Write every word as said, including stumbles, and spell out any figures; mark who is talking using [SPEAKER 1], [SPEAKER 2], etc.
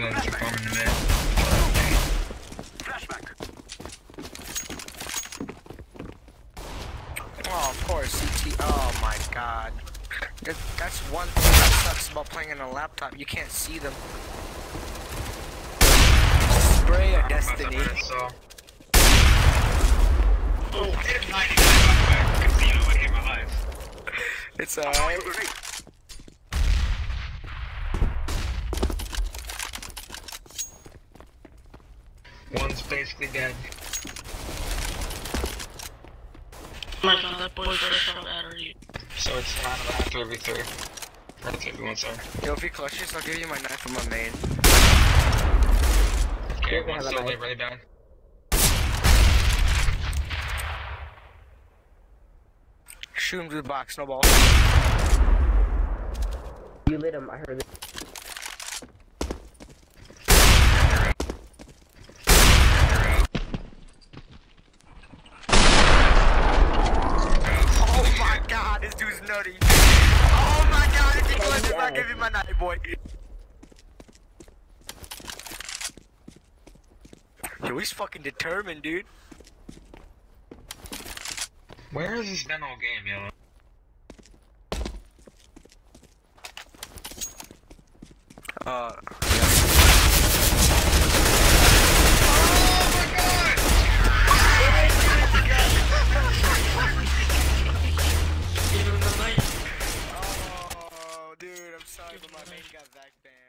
[SPEAKER 1] going to bomb in a minute.
[SPEAKER 2] Flashback.
[SPEAKER 3] Oh, of course, C T. Oh my god. That, that's one thing that sucks about playing on a laptop. You can't see them. Spray of destiny.
[SPEAKER 1] So. Oh, I hit him ninety-nine by the way. I couldn't see you when I hit my life.
[SPEAKER 3] It's alright.
[SPEAKER 1] One's basically dead.
[SPEAKER 4] Oh my god, that boy's fresh out battery.
[SPEAKER 1] So it's around about three v three. Or three v one, sorry.
[SPEAKER 3] Yo, if you clutch this, I'll give you my knife from my main.
[SPEAKER 1] Okay, one's still really, really bad.
[SPEAKER 3] Shoot him through the box, snowball.
[SPEAKER 5] You lit him, I heard it.
[SPEAKER 3] Oh my god, this dude's nutty. Oh my god, if you clutch this, I'll give you my knife, boy. Yo, he's fucking determined, dude.
[SPEAKER 1] Where has this been all game, yo?
[SPEAKER 3] Uh.
[SPEAKER 1] Oh my god!
[SPEAKER 4] Give him the knife.
[SPEAKER 3] Oh, dude, I'm sorry, but my main got back banned.